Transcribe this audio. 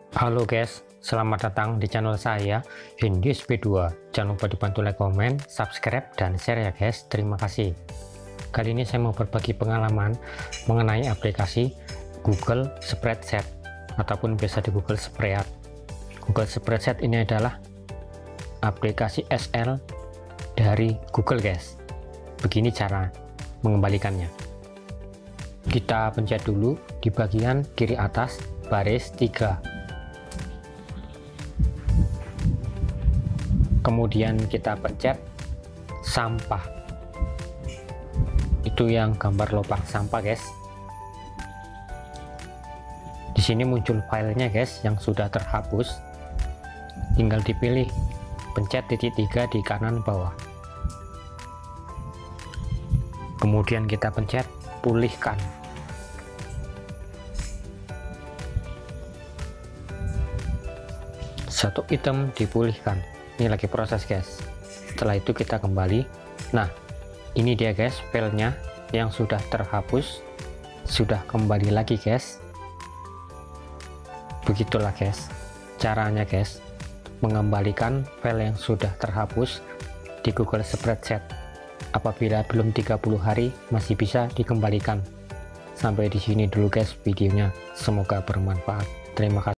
Halo guys, selamat datang di channel saya Hindis B2. Jangan lupa dibantu like, komen, subscribe, dan share ya guys. Terima kasih. Kali ini saya mau berbagi pengalaman mengenai aplikasi Google Spreadsheet ataupun biasa di Google Spread. Google Spreadsheet ini adalah aplikasi SL dari Google guys. Begini cara mengembalikannya. Kita pencet dulu di bagian kiri atas baris 3. Kemudian kita pencet sampah, itu yang gambar lubang sampah guys. Di sini muncul filenya guys yang sudah terhapus, tinggal dipilih, pencet titik 3 di kanan bawah, kemudian kita pencet pulihkan. Satu item dipulihkan. Ini lagi proses guys. Setelah itu kita kembali. Nah, ini dia guys filenya yang sudah terhapus, sudah kembali lagi guys. Begitulah guys caranya guys mengembalikan file yang sudah terhapus di Google Spreadsheet. Apabila belum 30 hari masih bisa dikembalikan. Sampai di sini dulu guys videonya, semoga bermanfaat. Terima kasih.